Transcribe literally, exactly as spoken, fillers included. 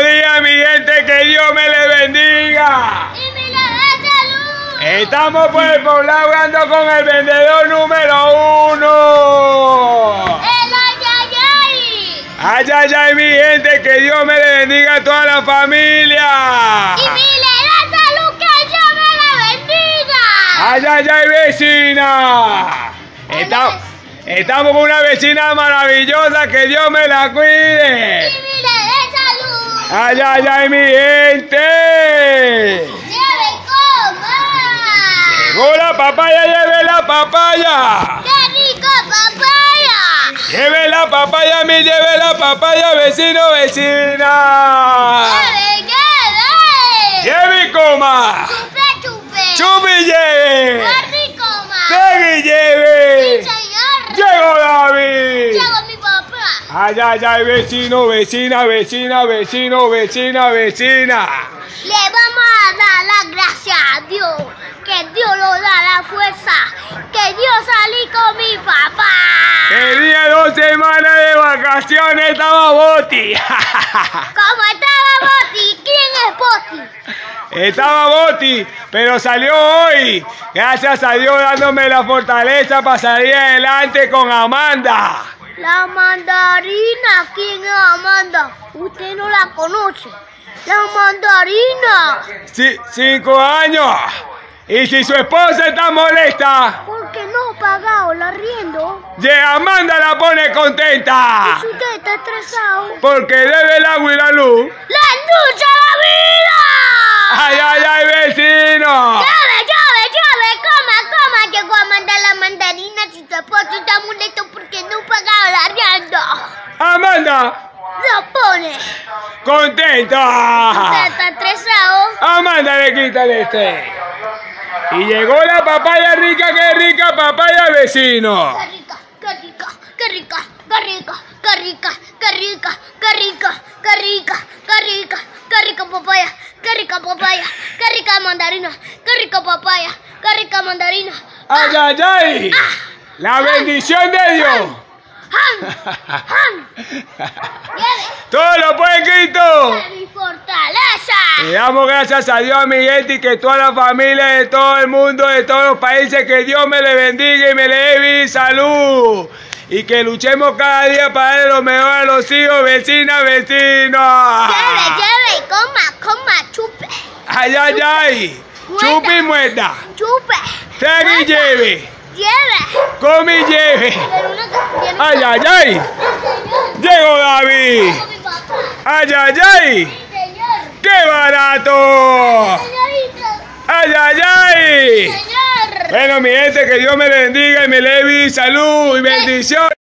Buenos días, mi gente, que Dios me les bendiga. Y me la da salud. Estamos por el poblado ando con el vendedor número uno. El ayayay. Ay, ay, ay, mi gente, que Dios me le bendiga a toda la familia. Y me la da salud, que Dios me la bendiga. Ay, ay, ay, vecina. Estamos, estamos con una vecina maravillosa, que Dios me la cuide. Y me la da salud. Ay, ay, ay, mi gente. ¡Lleve coma! Llegó la papaya, lleve la papaya. ¡Qué rico papaya! Lleve la papaya, mi lleve la papaya, vecino, vecina. ¡Lleve, lleve! Lleve y coma. ¡Chupe, chupe! Chupi y lleve. ¡Qué rico, ma! Segui y lleve. ¡Sí, señor! Llegó David. ¡Llegó mi papá! Ay, ay, ay, vecino, vecina, vecina, vecino, vecina, vecina. Le vamos a dar las gracias a Dios, que Dios nos da la fuerza, que Dios salí con mi papá. Tenía dos semanas de vacaciones, estaba Boti. ¿Cómo estaba Boti? ¿Quién es Boti? Estaba Boti, pero salió hoy. Gracias a Dios dándome la fortaleza para salir adelante con Amanda. La mandarina, ¿quién es Amanda? Usted no la conoce. La mandarina. Sí, cinco años. Y si su esposa está molesta, Porque no ha pagado el arriendo. ye Amanda la pone contenta. Si usted está estresado. Porque debe el agua y la luz. ¡La lucha de la vida! Ay, ay, ay, vecino. ¡Llave, llave, llave! ¡Coma, coma! Llegó a mandar la mandarina si tu esposo está molesto porque no pagaba el arriendo. Amanda, Lo pone. ¿Usted contenta. está estresado? Amanda le quita el estrés. Y llegó la papaya rica, qué rica papaya, vecino. ¡Qué rica, qué rica, qué rica, qué rica, qué rica, qué rica, qué rica, qué rica, qué rica, qué rica papaya, qué rica papaya, qué rica mandarina, qué rica papaya, qué rica mandarina! Ay, ay, ay. La bendición de Dios. ¡Han! ¡Han! ¡Lleve! Todo lo puede Cristo. ¡De mi fortaleza! Le damos gracias a Dios, mi gente, y que toda la familia de todo el mundo, de todos los países, que Dios me le bendiga y me le dé vida y salud. Y que luchemos cada día para darle lo mejor a los hijos, vecinas, vecinos. ¡Lleve, lleve! ¡Coma, coma! ¡Chupe! Ay, ay, ay. Chupi y muerda. ¡Chupe! Segui y lleve. ¡Lleve! Come y lleve. Pero una tiene Ay, ay, ay. señor. Llegó David. Con mi papá. Ay, ay, ay. Sí, señor. ¡Qué barato! Señorita. ¡Ay, ay, ay! Señor. Bueno, mi gente, que Dios me le bendiga y me le dé vida y salud y bendición.